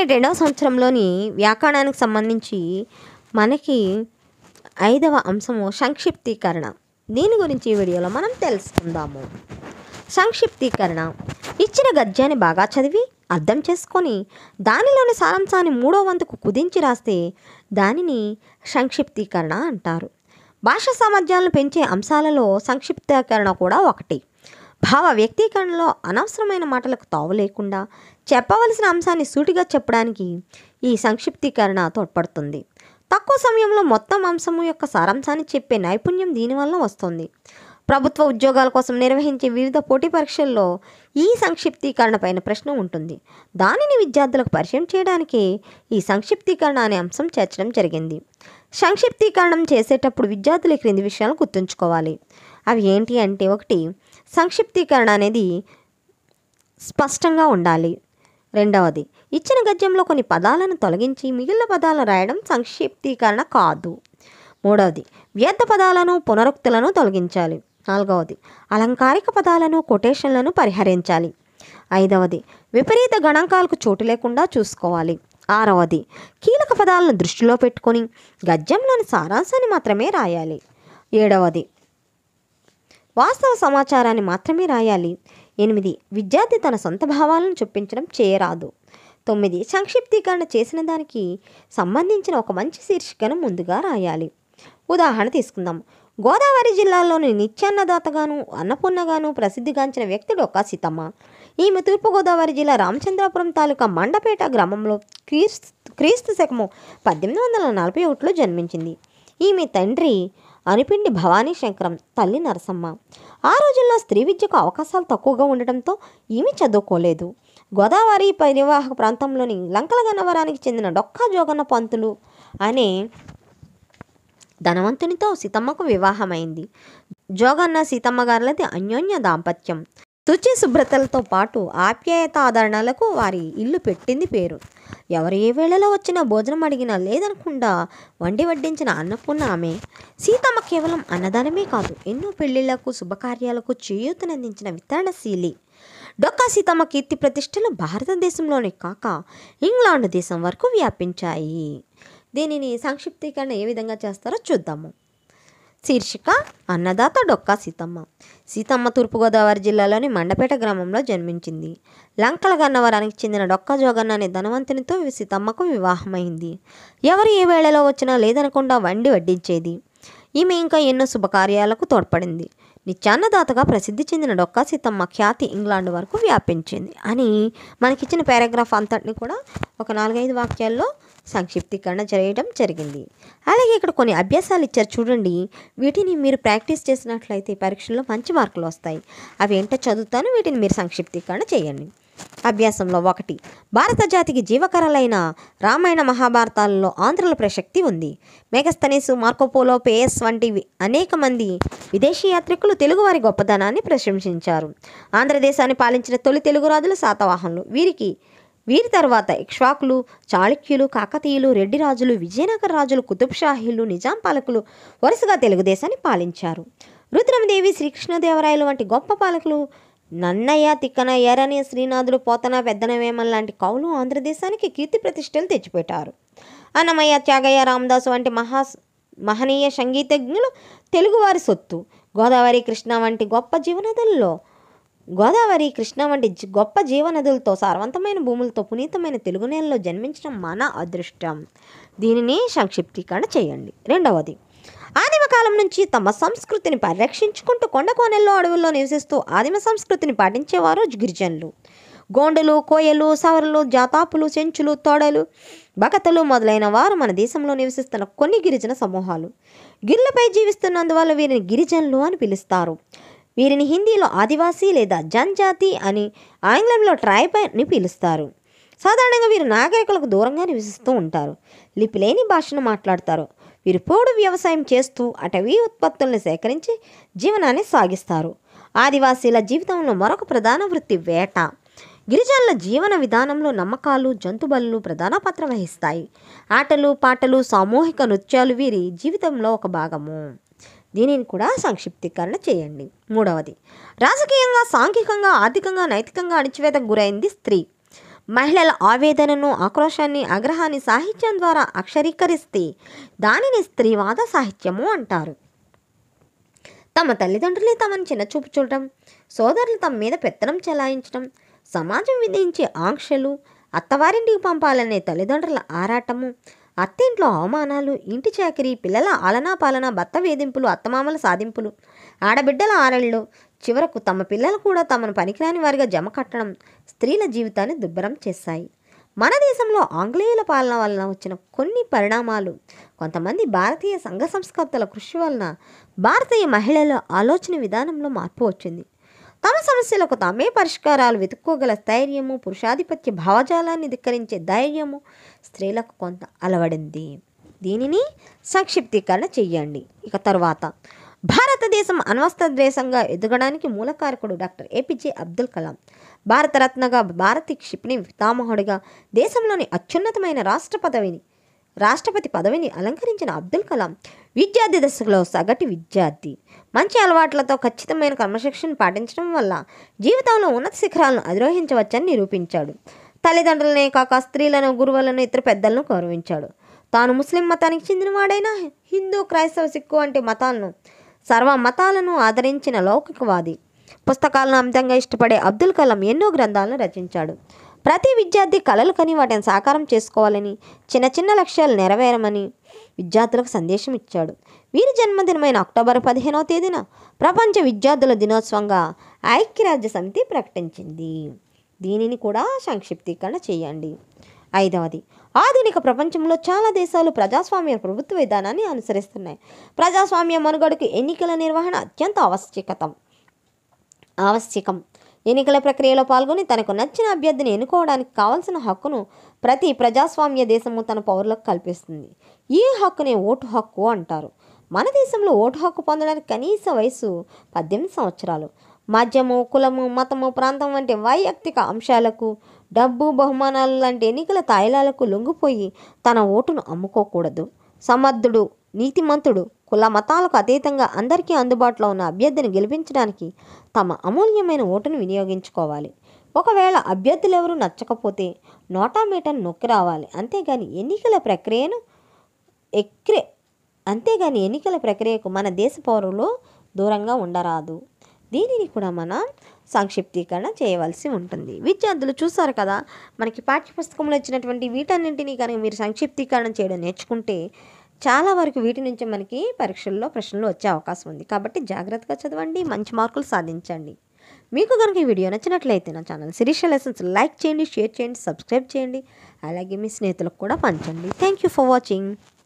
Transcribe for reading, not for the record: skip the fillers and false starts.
రెండవ సంవత్సరంలోని వ్యాకరణానికి సంబంధించి మనకి 5వ అంశము సంక్షిప్తీకరణ. దీని గురించి ఈ వీడియోలో మనం తెలుసుకుందాము. సంక్షిప్తీకరణ ఇచ్చిన గద్యాన్ని బాగా చదివి అర్థం చేసుకొని దానిలోని సారాంశాన్ని 3వ వంతుకు కుదించి రాస్తే దానిని సంక్షిప్తీకరణ అంటారు. భాషా సామర్థ్యాలను పెంచే అంశాలలో సంక్షిప్తీకరణ కూడా ఒకటి. భావ వ్యక్తీకరణలో అనవసరమైన మాటలకు తావు లేకుండా చెప్పవలసిన అంశాన్ని సూటిగా చెప్పడానికి ఈ సంక్షిప్తీకరణ తోడ్పడుతుంది. తక్కువ సమయంలో మొత్తం అంశము యొక్క సారాంశాన్ని చెప్పే నైపుణ్యం దీనివల్ల వస్తుంది. ప్రభుత్వ ఉద్యోగాల కోసం నిర్వహించే వివిధ పోటీ పరీక్షల్లో ఈ సంక్షిప్తీకరణ పైన ప్రశ్న ఉంటుంది. దానిని విద్యార్థులకు పరిచయం చేయడానికే ఈ సంక్షిప్తీకరణ అనే అంశం చేర్చడం జరిగింది. సంక్షిప్తీకరణం చేసేటప్పుడు విద్యార్థులు ఈ క్రింది విషయాలు గుర్తుంచుకోవాలి. అవి ఏంటి అంటే, 1, సంక్షిప్తీకరణ అనేది స్పష్టంగా ఉండాలి. 2వది, ఇచ్చిన గద్యంలో కొన్ని పదాలను తొలగించి మిగిలిన పదాలను రాయడం సంక్షిప్తీకరణ కాదు. 3వది, వ్యర్థ పదాలను పునరుక్తులను తొలగించాలి. 4వది, అలంకారిక పదాలను కొటేషన్లను పరిహరించాలి. 5వది, విపరీత గణాంకాలకు చోటు లేకుండా చూసుకోవాలి. 6వది, కీలక పదాలను దృష్టిలో పెట్టుకొని గద్యంలోని సారాంశాన్ని మాత్రమే రాయాలి. 7వది, వాస్తవ సమాచారాన్ని మాత్రమే రాయాలి. 8, విద్యార్థి తన సొంత భావాలను చొప్పించడం చేయరాదు. 9, సంక్షిప్తీకరణ చేసిన దానికి సంబంధించిన ఒక మంచి శీర్షికను ముందుగా రాయాలి. ఉదాహరణ తీసుకుందాం. గోదావరి జిల్లాలోని నిత్యాన్నదాతగాను అన్నపూర్ణగాను ప్రసిద్ధిగాంచిన వ్యక్తి డొక్కా సీతమ్మ. ఈమె తూర్పుగోదావరి జిల్లా రామచంద్రాపురం తాలూకా మండపేట గ్రామంలో క్రీస్తు శకము 1841లో జన్మించింది. ఈమె తండ్రి అనిపిండి భవానీ శంకరం, తల్లి నరసమ్మ. ఆ రోజుల్లో స్త్రీ విద్యకు అవకాశాలు తక్కువగా ఉండటంతో ఈమె చదువుకోలేదు. గోదావరి పరివాహక ప్రాంతంలోని లంకల గన్నవరానికి చెందిన డొక్కా జోగన్న పంతులు అనే ధనవంతునితో సీతమ్మకు వివాహమైంది. జోగన్న సీతమ్మ గారులది అన్యోన్య దాంపత్యం. శుచి శుభ్రతలతో పాటు ఆప్యాయత ఆదరణలకు వారి ఇల్లు పెట్టింది పేరు. ఎవరు ఏ వేళలో వచ్చినా భోజనం అడిగినా లేదనకుండా వండి వడ్డించిన అన్నపూర్ణ ఆమె. సీతమ్మ కేవలం అన్నదానమే కాదు, ఎన్నో పెళ్లిళ్లకు శుభకార్యాలకు చేయూతనందించిన వితరణశీలి. డొక్కా సీతమ్మ కీర్తి ప్రతిష్టలు భారతదేశంలోనే కాక ఇంగ్లాండ్ దేశం వరకు వ్యాపించాయి. దీనిని సంక్షిప్తీకరణ ఏ విధంగా చేస్తారో చూద్దాము. శీర్షిక: అన్నదాత డొక్కా సీతమ్మ. సీతమ్మ తూర్పుగోదావరి జిల్లాలోని మండపేట గ్రామంలో జన్మించింది. లంకల గన్నవరానికి చెందిన డొక్కా జోగన్న అనే ధనవంతునితో సీతమ్మకు వివాహమైంది. ఎవరు ఏ వేళలో వచ్చినా లేదనకుండా వండి వడ్డించేది. ఈమె ఇంకా ఎన్నో శుభకార్యాలకు తోడ్పడింది. నిత్యాన్నదాతగా ప్రసిద్ధి చెందిన డొక్కా సీతమ్మ ఖ్యాతి ఇంగ్లాండ్ వరకు వ్యాపించింది అని మనకిచ్చిన పారాగ్రాఫ్ అంతటిని కూడా ఒక 4-5 వాక్యాల్లో సంక్షిప్తీకరణ చేయడం జరిగింది. అలాగే ఇక్కడ కొన్ని అభ్యాసాలు ఇచ్చారు చూడండి. వీటిని మీరు ప్రాక్టీస్ చేసినట్లయితే పరీక్షల్లో మంచి మార్కులు వస్తాయి. అవి ఏంటో చదువుతాను, వీటిని మీరు సంక్షిప్తీకరణ చేయండి. అభ్యాసంలో 1, భారత జాతికి జీవకరలైన రామాయణ మహాభారతాలలో ఆంధ్రుల ప్రసక్తి ఉంది. మెగస్తనీసు, మార్కోపోలో, పేయస్ వంటి అనేక మంది విదేశీ యాత్రికులు తెలుగువారి గొప్పదనాన్ని ప్రశంసించారు. ఆంధ్రదేశాన్ని పాలించిన తొలి తెలుగు రాజులు శాతవాహనులు. వీరి తర్వాత ఇక్ష్వాకులు, చాళుక్యులు, కాకతీయులు, రెడ్డి రాజులు, విజయనగర రాజులు, కుతుబ్షాహీలు, నిజాం పాలకులు వరుసగా తెలుగుదేశాన్ని పాలించారు. రుద్రమదేవి, శ్రీకృష్ణదేవరాయలు వంటి గొప్ప పాలకులు, నన్నయ్య, తిక్కన, ఎర్రని, శ్రీనాథుడు, పోతన, పెద్దనవేమన్ లాంటి కవులు ఆంధ్రదేశానికి కీర్తి ప్రతిష్టలు తెచ్చిపెట్టారు. అన్నమయ్య, త్యాగయ్య, రామదాసు వంటి మహనీయ సంగీతజ్ఞులు తెలుగువారి సొత్తు. గోదావరి, కృష్ణ వంటి గొప్ప జీవనదులతో సారవంతమైన భూములతో పునీతమైన తెలుగు నేలలో జన్మించడం మన అదృష్టం. దీనిని సంక్షిప్తీకరణ చేయండి. 2వది, ఆదిమ కాలం నుంచి తమ సంస్కృతిని పరిరక్షించుకుంటూ కొండ కోనెల్లో అడవుల్లో నివసిస్తూ ఆదిమ సంస్కృతిని పాటించేవారు గిరిజనులు. గోండులు, కోయలు, సవరులు, జాతాపులు, చెంచులు, తోడలు, బకతలు మొదలైన వారు మన దేశంలో నివసిస్తున్న కొన్ని గిరిజన సమూహాలు. గిరులపై జీవిస్తున్నందువల్ల వీరిని గిరిజనులు అని పిలుస్తారు. వీరిని హిందీలో ఆదివాసీ లేదా జనజాతి అని, ఆంగ్లంలో ట్రైబ్ అని పిలుస్తారు. సాధారణంగా వీరు నాగరికులకు దూరంగా నివసిస్తూ ఉంటారు. లిపి లేని భాషను మాట్లాడతారు. వీరు పోడు వ్యవసాయం చేస్తూ అటవీ ఉత్పత్తులను సేకరించి జీవనాన్ని సాగిస్తారు. ఆదివాసీల జీవితంలో మరొక ప్రధాన వృత్తి వేట. గిరిజనుల జీవన విధానంలో నమ్మకాలు, జంతుబలులు ప్రధాన పాత్ర వహిస్తాయి. ఆటలు, పాటలు, సామూహిక నృత్యాలు వీరి జీవితంలో ఒక భాగము. దీనిని కూడా సంక్షిప్తీకరణ చేయండి. 3వది, రాజకీయంగా, సాంఘికంగా, ఆర్థికంగా, నైతికంగా అణచివేతకు గురైంది స్త్రీ. మహిళల ఆవేదనను, ఆక్రోశాన్ని, ఆగ్రహాన్ని సాహిత్యం ద్వారా అక్షరీకరిస్తే దానిని స్త్రీవాద సాహిత్యము అంటారు. తమ తల్లిదండ్రులే తమను చిన్నచూపు చూడటం, సోదరులు తమ మీద పెత్తనం చెలాయించడం, సమాజం విధించే ఆంక్షలు, అత్తవారింటికి పంపాలనే తల్లిదండ్రుల ఆరాటము, అత్తింట్లో అవమానాలు, ఇంటి చాకిరీ, పిల్లల ఆలనా పాలన, భర్త వేధింపులు, అత్తమామల సాధింపులు, ఆడబిడ్డల ఆరళ్ళు, చివరకు తమ పిల్లలు కూడా తమను పనికిరాని వారిగా జమ కట్టడం స్త్రీల జీవితాన్ని దుర్భరం చేశాయి. మన దేశంలో ఆంగ్లేయుల పాలన వలన వచ్చిన కొన్ని పరిణామాలు, కొంతమంది భారతీయ సంఘ సంస్కర్తల కృషి వలన భారతీయ మహిళల ఆలోచన విధానంలో మార్పు వచ్చింది. తమ సమస్యలకు తామే పరిష్కారాలు వెతుక్కోగల స్థైర్యము, పురుషాధిపత్య భావజాలాన్ని ధిక్కరించే ధైర్యము స్త్రీలకు కొంత అలవడింది. దీనిని సంక్షిప్తీకరణ చెయ్యండి. ఇక తరువాత భారతదేశం అణ్వస్త్ర దేశంగా ఎదగడానికి మూలకారకుడు డాక్టర్ ఏపీజే అబ్దుల్ కలాం. భారతరత్నగా, భారతీయ క్షిపణి పితామహుడిగా దేశంలోని అత్యున్నతమైన రాష్ట్రపతి పదవిని అలంకరించిన అబ్దుల్ కలాం విద్యార్థి దశలో సగటు విద్యార్థి. మంచి అలవాట్లతో ఖచ్చితమైన క్రమశిక్షణ పాటించడం వల్ల జీవితంలో ఉన్నత శిఖరాలను అధిరోహించవచ్చని నిరూపించాడు. తల్లిదండ్రులనే కాక స్త్రీలను, గురువులను, ఇతర పెద్దలను గౌరవించాడు. తాను ముస్లిం మతానికి చెందినవాడైనా హిందూ, క్రైస్తవ, సిక్కు వంటి సర్వ మతాలను ఆదరించిన లౌకికవాది. పుస్తకాలను అమితంగా ఇష్టపడే అబ్దుల్ కలాం ఎన్నో గ్రంథాలను రచించాడు. ప్రతి విద్యార్థి కలలు కని వాటిని సాకారం చేసుకోవాలని, చిన్న చిన్న లక్ష్యాలు నెరవేరమని విద్యార్థులకు సందేశం ఇచ్చాడు. వీరి జన్మదినమైన అక్టోబర్ 15వ తేదీన ప్రపంచ విద్యార్థుల దినోత్సవంగా ఐక్యరాజ్య సమితి ప్రకటించింది. దీనిని కూడా సంక్షిప్తీకరణ చేయండి. 5వది, ఆధునిక ప్రపంచంలో చాలా దేశాలు ప్రజాస్వామ్య ప్రభుత్వ విధానాన్ని అనుసరిస్తున్నాయి. ప్రజాస్వామ్య మనుగడకు ఎన్నికల నిర్వహణ అత్యంత ఆవశ్యకం. ఎన్నికల ప్రక్రియలో పాల్గొని తనకు నచ్చిన అభ్యర్థిని ఎన్నుకోవడానికి కావలసిన హక్కును ప్రతి ప్రజాస్వామ్య దేశము తన పౌరులకు కల్పిస్తుంది. ఈ హక్కునే ఓటు హక్కు అంటారు. మన దేశంలో ఓటు హక్కు పొందడానికి కనీస వయసు 18 సంవత్సరాలు. మద్యము, కులము, మతము, ప్రాంతం వంటి వైయక్తిక అంశాలకు, డబ్బు, బహుమానాలు లాంటి ఎన్నికల తాయిలాలకు లొంగిపోయి తన ఓటును అమ్ముకోకూడదు. సమర్థుడు, నీతిమంతుడు, కుల మతాలకు అతీతంగా అందరికీ అందుబాటులో ఉన్న అభ్యర్థిని గెలిపించడానికి తమ అమూల్యమైన ఓటును వినియోగించుకోవాలి. ఒకవేళ అభ్యర్థులెవరూ నచ్చకపోతే నోటామీటను నొక్కి రావాలి. అంతేగాని ఎన్నికల ప్రక్రియకు మన దేశ పౌరులు దూరంగా ఉండరాదు. దీనిని కూడా మనం సంక్షిప్తీకరణ చేయవలసి ఉంటుంది. విద్యార్థులు చూసారు కదా, మనకి పాఠ్యపుస్తకంలో ఇచ్చినటువంటి వీటన్నింటినీ కనుక మీరు సంక్షిప్తీకరణ చేయడం నేర్చుకుంటే చాలా వరకు వీటి నుంచి మనకి పరీక్షల్లో ప్రశ్నలు వచ్చే అవకాశం ఉంది. కాబట్టి జాగ్రత్తగా చదవండి, మంచి మార్కులు సాధించండి. మీకు కనుక ఈ వీడియో నచ్చినట్లయితే నా ఛానల్ శిరీష లెసన్స్ లైక్ చేయండి, షేర్ చేయండి, సబ్స్క్రైబ్ చేయండి. అలాగే మీ స్నేహితులకు కూడా పంచండి. Thank you for watching.